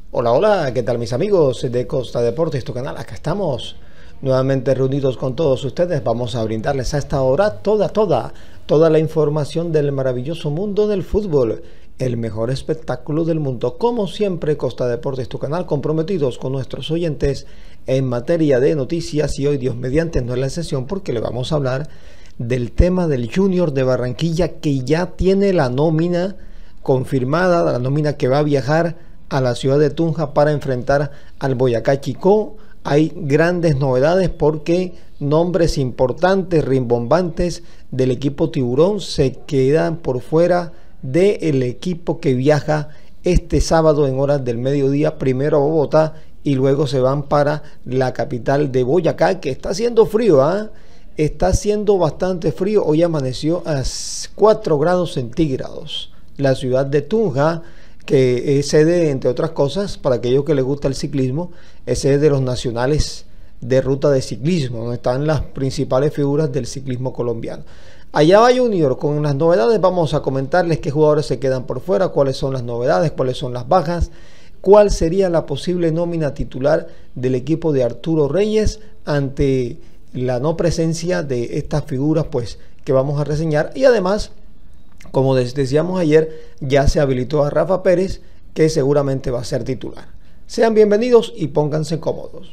Hola, hola, ¿qué tal mis amigos de Costa Deportes, tu canal? Acá estamos nuevamente reunidos con todos ustedes. Vamos a brindarles a esta hora toda la información del maravilloso mundo del fútbol, el mejor espectáculo del mundo. Como siempre, Costa Deportes, tu canal, comprometidos con nuestros oyentes en materia de noticias. Y hoy, Dios mediante, no es la excepción porque le vamos a hablar del tema del Junior de Barranquilla, que ya tiene la nómina confirmada, la nómina que va a viajar a la ciudad de Tunja para enfrentar al Boyacá Chicó. Hay grandes novedades porque nombres importantes, rimbombantes del equipo Tiburón se quedan por fuera del equipo que viaja este sábado en horas del mediodía, primero a Bogotá y luego se van para la capital de Boyacá, que está haciendo frío, está haciendo bastante frío. Hoy amaneció a 4 grados centígrados la ciudad de Tunja, que es sede, entre otras cosas, para aquellos que les gusta el ciclismo, es sede de los nacionales de ruta de ciclismo, donde están las principales figuras del ciclismo colombiano. Allá va Junior con las novedades. Vamos a comentarles qué jugadores se quedan por fuera, cuáles son las novedades, cuáles son las bajas, cuál sería la posible nómina titular del equipo de Arturo Reyes ante la no presencia de estas figuras pues que vamos a reseñar. Y además, como decíamos ayer, ya se habilitó a Rafa Pérez, que seguramente va a ser titular. Sean bienvenidos y pónganse cómodos.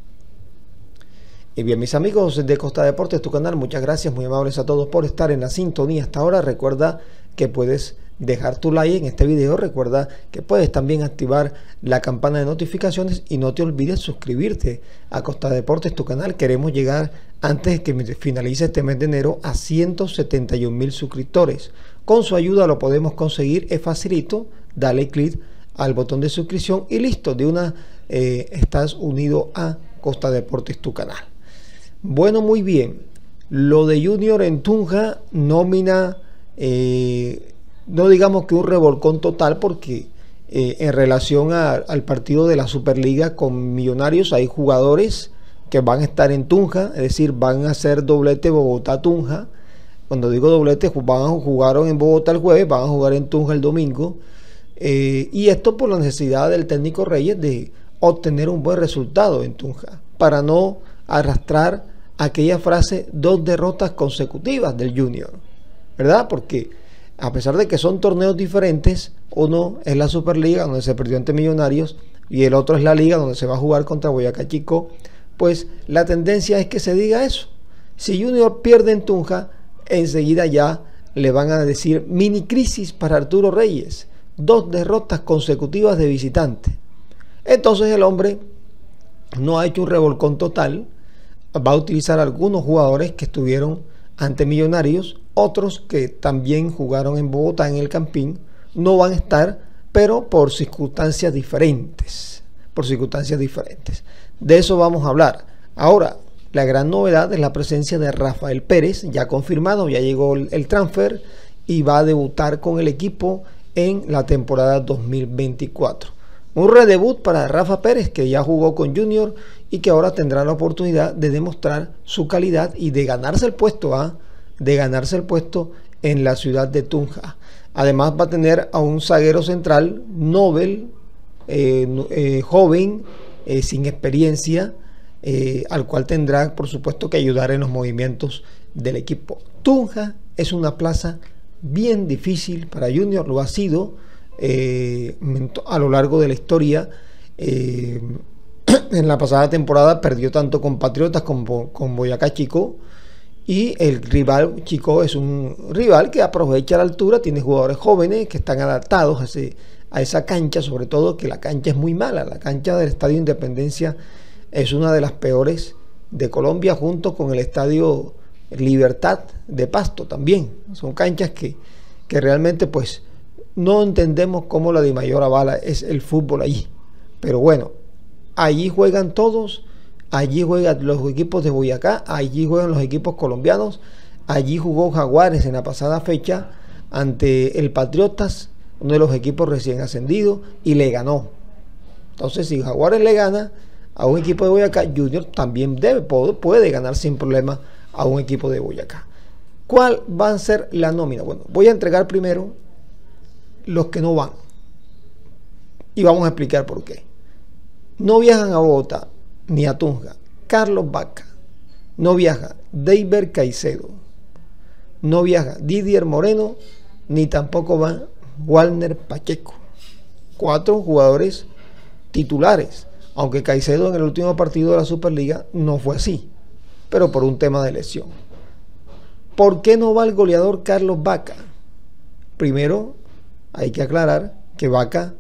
Y bien, mis amigos de Costa Deportes, tu canal, muchas gracias, muy amables a todos por estar en la sintonía hasta ahora. Recuerda que puedes dejar tu like en este video, recuerda que puedes también activar la campana de notificaciones y no te olvides suscribirte a Costa Deportes, tu canal. Queremos llegar antes de que finalice este mes de enero a 171,000 suscriptores. Con su ayuda lo podemos conseguir, es facilito, dale clic al botón de suscripción y listo, de una estás unido a Costa Deportes, tu canal. Bueno, muy bien, lo de Junior en Tunja, nómina, no digamos que un revolcón total, porque en relación al partido de la Superliga con Millonarios hay jugadores que van a estar en Tunja, es decir, van a hacer doblete Bogotá-Tunja. Cuando digo doblete, jugaron en Bogotá el jueves, van a jugar en Tunja el domingo. Y esto por la necesidad del técnico Reyes de obtener un buen resultado en Tunja, para no arrastrar aquella frase 2 derrotas consecutivas del Junior, ¿verdad? Porque a pesar de que son torneos diferentes, uno es la Superliga, donde se perdió ante Millonarios, y el otro es la Liga, donde se va a jugar contra Boyacá Chicó, pues la tendencia es que se diga eso. Si Junior pierde en Tunja, enseguida ya le van a decir mini crisis para Arturo Reyes, 2 derrotas consecutivas de visitante. Entonces el hombre no ha hecho un revolcón total, va a utilizar algunos jugadores que estuvieron ante Millonarios, otros que también jugaron en Bogotá en el Campín, no van a estar, pero por circunstancias diferentes, De eso vamos a hablar. Ahora, la gran novedad es la presencia de Rafael Pérez, ya confirmado, ya llegó el transfer y va a debutar con el equipo en la temporada 2024. Un redebut para Rafa Pérez, que ya jugó con Junior y que ahora tendrá la oportunidad de demostrar su calidad y de ganarse el puesto, en la ciudad de Tunja. Además va a tener a un zaguero central, Nobel, joven, sin experiencia, al cual tendrá por supuesto que ayudar en los movimientos del equipo. Tunja es una plaza bien difícil para Junior, lo ha sido a lo largo de la historia. En la pasada temporada perdió tanto con Patriotas como con Boyacá Chicó, y el rival Chicó es un rival que aprovecha la altura, tiene jugadores jóvenes que están adaptados a esa cancha, sobre todo que la cancha es muy mala. La cancha del Estadio Independencia es una de las peores de Colombia, junto con el Estadio Libertad de Pasto también. Son canchas que realmente pues no entendemos cómo la Dimayor avala es el fútbol allí. Pero bueno, allí juegan todos, allí juegan los equipos de Boyacá, allí juegan los equipos colombianos, allí jugó Jaguares en la pasada fecha ante el Patriotas, uno de los equipos recién ascendidos, y le ganó. Entonces, si Jaguares le gana a un equipo de Boyacá, Junior también puede ganar sin problema a un equipo de Boyacá. ¿Cuál va a ser la nómina? Bueno, voy a entregar primero los que no van. Y vamos a explicar por qué. No viajan a Bogotá ni a Tunja Carlos Vaca, no viaja Deiber Caicedo, no viaja Didier Moreno, ni tampoco va Walmer Pacheco. 4 jugadores titulares, aunque Caicedo en el último partido de la Superliga no fue así, pero por un tema de lesión. ¿Por qué no va el goleador Carlos Vaca? Primero, hay que aclarar que Vaca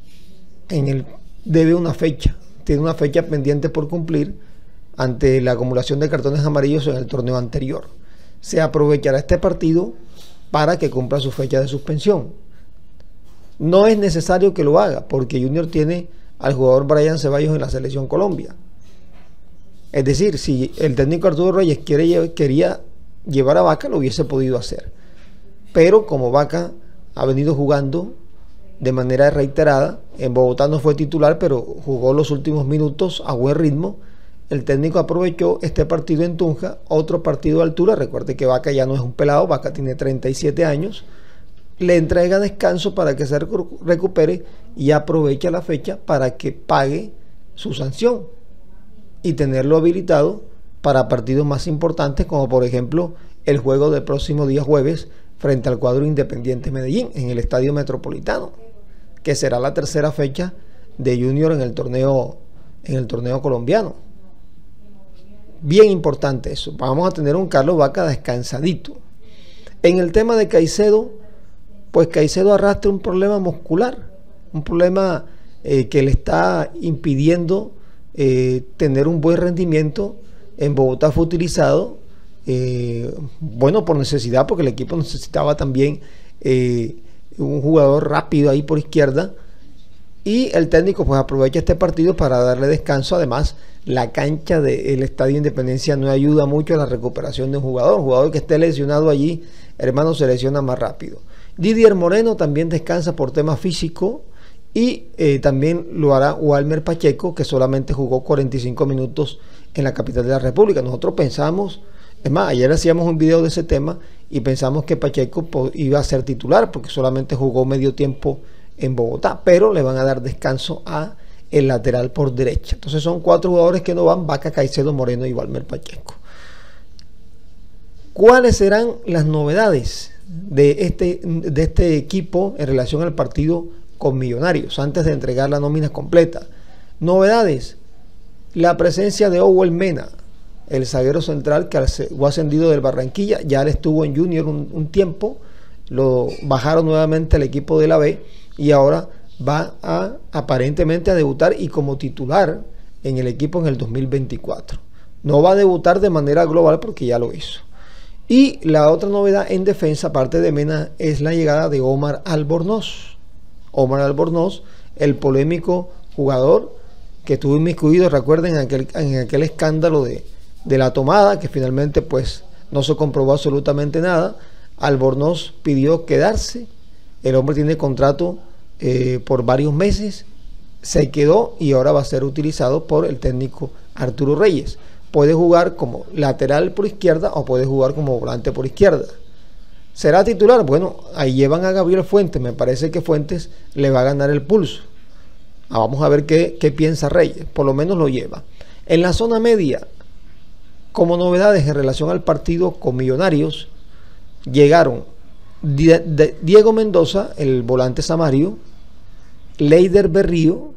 debe una fecha, tiene una fecha pendiente por cumplir ante la acumulación de cartones amarillos en el torneo anterior. Se aprovechará este partido para que cumpla su fecha de suspensión. No es necesario que lo haga, porque Junior tiene al jugador Brian Ceballos en la selección Colombia. Es decir, si el técnico Arturo Reyes quería llevar a Vaca, lo hubiese podido hacer. Pero como Vaca ha venido jugando de manera reiterada, en Bogotá no fue titular, pero jugó los últimos minutos a buen ritmo, el técnico aprovechó este partido en Tunja, otro partido de altura. Recuerde que Vaca ya no es un pelado, Vaca tiene 37 años, le entrega descanso para que se recupere y aprovecha la fecha para que pague su sanción y tenerlo habilitado para partidos más importantes, como por ejemplo el juego del próximo día jueves frente al cuadro Independiente Medellín en el Estadio Metropolitano, que será la tercera fecha de Junior en el torneo colombiano. Bien importante eso. Vamos a tener un Carlos Vaca descansadito. En el tema de Caicedo, pues Caicedo arrastra un problema muscular, un problema que le está impidiendo tener un buen rendimiento. En Bogotá fue utilizado, bueno, por necesidad, porque el equipo necesitaba también un jugador rápido ahí por izquierda, y el técnico pues aprovecha este partido para darle descanso. Además, la cancha del Estadio Independencia no ayuda mucho a la recuperación de un jugador que esté lesionado allí, hermano, se lesiona más rápido. Didier Moreno también descansa por tema físico, y también lo hará Walmer Pacheco, que solamente jugó 45 minutos en la capital de la República. Nosotros pensamos, es más, ayer hacíamos un video de ese tema y pensamos que Pacheco iba a ser titular porque solamente jugó medio tiempo en Bogotá, pero le van a dar descanso a el lateral por derecha. Entonces son 4 jugadores que no van: Vaca, Caicedo, Moreno y Walmer Pacheco. ¿Cuáles serán las novedades de este equipo en relación al partido con Millonarios antes de entregar la nómina completa? Novedades: la presencia de Owell Mena, el zaguero central que fue ascendido del Barranquilla. Ya él estuvo en Junior un tiempo, lo bajaron nuevamente al equipo de la B y ahora va aparentemente a debutar y como titular en el equipo en el 2024. No va a debutar de manera global porque ya lo hizo. Y la otra novedad en defensa, aparte de Mena, es la llegada de Omar Albornoz. Omar Albornoz, el polémico jugador que estuvo inmiscuido, recuerden, en aquel escándalo de la tomada, que finalmente pues no se comprobó absolutamente nada. Albornoz pidió quedarse, el hombre tiene contrato por varios meses, se quedó y ahora va a ser utilizado por el técnico Arturo Reyes. Puede jugar como lateral por izquierda o puede jugar como volante por izquierda. ¿Será titular? Bueno, ahí llevan a Gabriel Fuentes, me parece que Fuentes le va a ganar el pulso. Vamos a ver qué piensa Reyes, por lo menos lo lleva. En la zona media, como novedades en relación al partido con Millonarios, llegaron Diego Mendoza, el volante samario, Leider Berrío,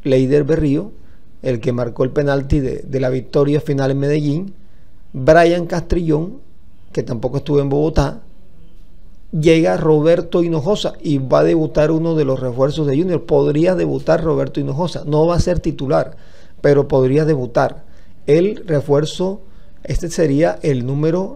el que marcó el penalti de la victoria final en Medellín, Brian Castrillón, que tampoco estuvo en Bogotá. Llega Roberto Hinojosa y va a debutar uno de los refuerzos de Junior. Podría debutar Roberto Hinojosa, no va a ser titular, pero podría debutar. El refuerzo, este sería el número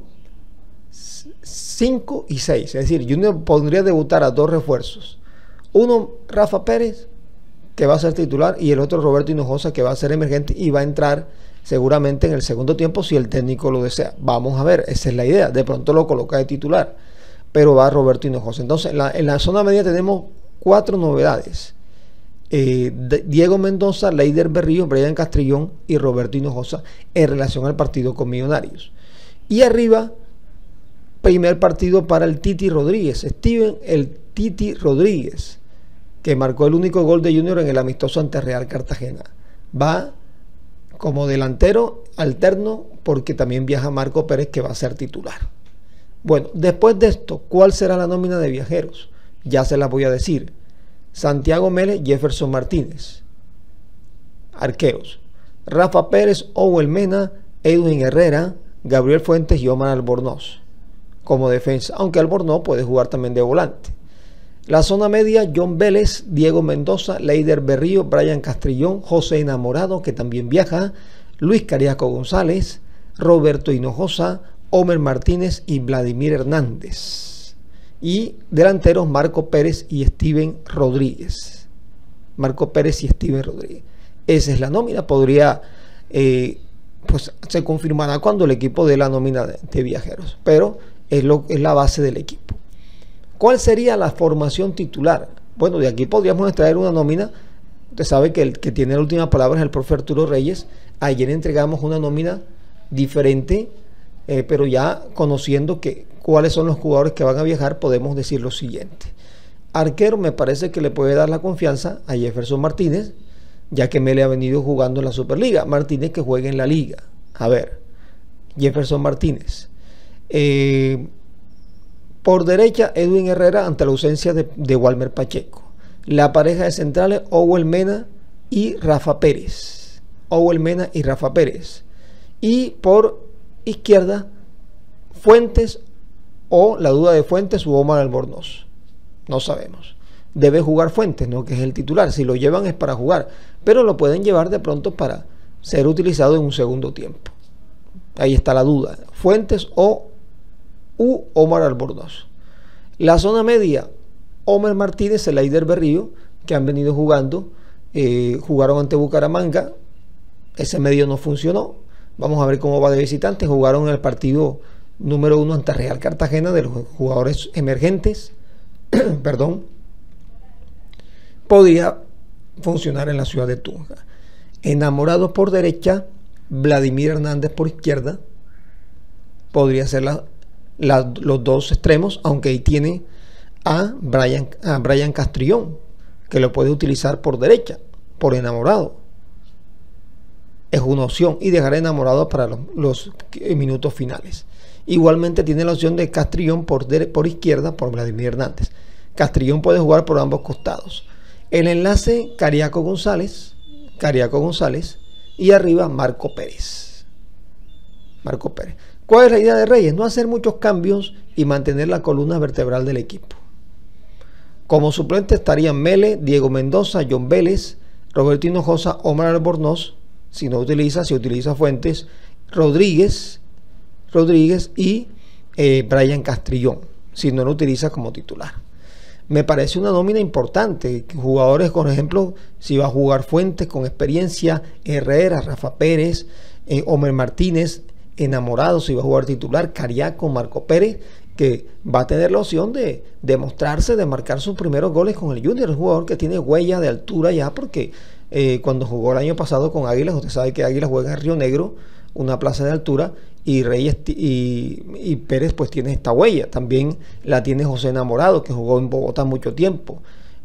5 y 6, es decir, Junior podría debutar a 2 refuerzos. Uno, Rafa Pérez, que va a ser titular, y el otro, Roberto Hinojosa, que va a ser emergente y va a entrar seguramente en el segundo tiempo si el técnico lo desea. Vamos a ver, esa es la idea. De pronto lo coloca de titular, pero va Roberto Hinojosa. Entonces, en la zona media tenemos 4 novedades: Diego Mendoza, Leider Berrío, Brian Castrillón y Roberto Hinojosa en relación al partido con Millonarios. Y arriba, primer partido para el Titi Rodríguez, Steven el Titi Rodríguez, que marcó el único gol de Junior en el amistoso ante Real Cartagena. Va como delantero alterno porque también viaja Marco Pérez, que va a ser titular. Bueno, después de esto, ¿cuál será la nómina de viajeros? Ya se la voy a decir. Santiago Mele, Jefferson Martínez. Arqueros: Rafa Pérez, Owen Mena, Edwin Herrera, Gabriel Fuentes y Omar Albornoz. Como defensa, aunque Albornoz puede jugar también de volante. La zona media: John Vélez, Diego Mendoza, Leider Berrío, Brian Castrillón, José Enamorado, que también viaja, Luis Cariaco González, Roberto Hinojosa, Omer Martínez y Vladimir Hernández. Y delanteros: Marco Pérez y Steven Rodríguez. Marco Pérez y Steven Rodríguez. Esa es la nómina. Podría, pues se confirmará cuando el equipo dé la nómina de viajeros, pero es la base del equipo. ¿Cuál sería la formación titular? Bueno, de aquí podríamos extraer una nómina. Usted sabe que el que tiene la última palabra es el profe Arturo Reyes. Ayer entregamos una nómina diferente, pero ya conociendo cuáles son los jugadores que van a viajar, podemos decir lo siguiente. Arquero, me parece que le puede dar la confianza a Jefferson Martínez, ya que Mele ha venido jugando en la Superliga. Martínez, que juegue en la Liga. A ver, Jefferson Martínez. Por derecha, Edwin Herrera, ante la ausencia de Walmer Pacheco. La pareja de centrales: Owen Mena y Rafa Pérez. Owen Mena y Rafa Pérez. Y por izquierda, Fuentes, o la duda de Fuentes, u Omar Albornoz. No sabemos. Debe jugar Fuentes, ¿no? Que es el titular. Si lo llevan es para jugar, pero lo pueden llevar de pronto para ser utilizado en un segundo tiempo. Ahí está la duda. Fuentes u Omar Albornoz. La zona media: Omer Martínez, el Leider Berrío, que han venido jugando. Jugaron ante Bucaramanga. Ese medio no funcionó. Vamos a ver cómo va de visitante. Jugaron en el partido número 1 ante Real Cartagena, de los jugadores emergentes. Perdón. Podría funcionar en la ciudad de Tunja. Enamorado por derecha, Vladimir Hernández por izquierda. Podría ser los dos extremos, aunque ahí tiene a Brian Castrillón, que lo puede utilizar por derecha, por Enamorado. Es una opción, y dejar Enamorado para los minutos finales. Igualmente tiene la opción de Castrillón por izquierda, por Vladimir Hernández. Castrillón puede jugar por ambos costados. El enlace: Cariaco González, y arriba Marco Pérez. ¿Cuál es la idea de Reyes? No hacer muchos cambios y mantener la columna vertebral del equipo. Como suplente estarían Mele, Diego Mendoza, John Vélez, Roberto Hinojosa, Omar Albornoz. Si utiliza Fuentes, Rodríguez y Brian Castrillón, si no lo utiliza como titular. Me parece una nómina importante. Jugadores, por ejemplo, si va a jugar Fuentes con experiencia, Herrera, Rafa Pérez, Omer Martínez, Enamorado, si va a jugar titular, Cariaco, Marco Pérez, que va a tener la opción de demostrarse, de marcar sus primeros goles con el Junior. Un jugador que tiene huella de altura ya, porque cuando jugó el año pasado con Águilas, usted sabe que Águilas juega en Río Negro, una plaza de altura, y Reyes y Pérez pues tiene esta huella. También la tiene José Enamorado, que jugó en Bogotá mucho tiempo.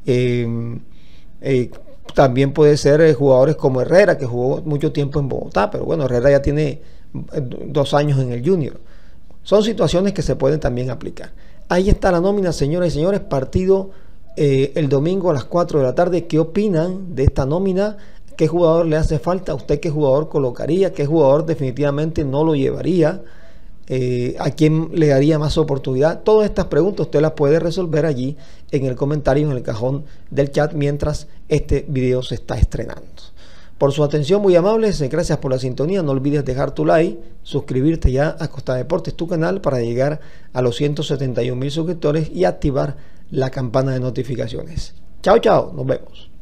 También puede ser jugadores como Herrera, que jugó mucho tiempo en Bogotá, pero bueno, Herrera ya tiene 2 años en el Junior. Son situaciones que se pueden también aplicar. Ahí está la nómina, señoras y señores. Partido el domingo a las 4 de la tarde. ¿Qué opinan de esta nómina? ¿Qué jugador le hace falta? ¿Usted qué jugador colocaría? ¿Qué jugador definitivamente no lo llevaría? ¿A quién le daría más oportunidad? Todas estas preguntas usted las puede resolver allí en el comentario, en el cajón del chat, mientras este video se está estrenando. Por su atención, muy amables, gracias por la sintonía. No olvides dejar tu like, suscribirte ya a Costa Deportes, tu canal, para llegar a los 171.000 suscriptores y activar la campana de notificaciones. Chao, chao, nos vemos.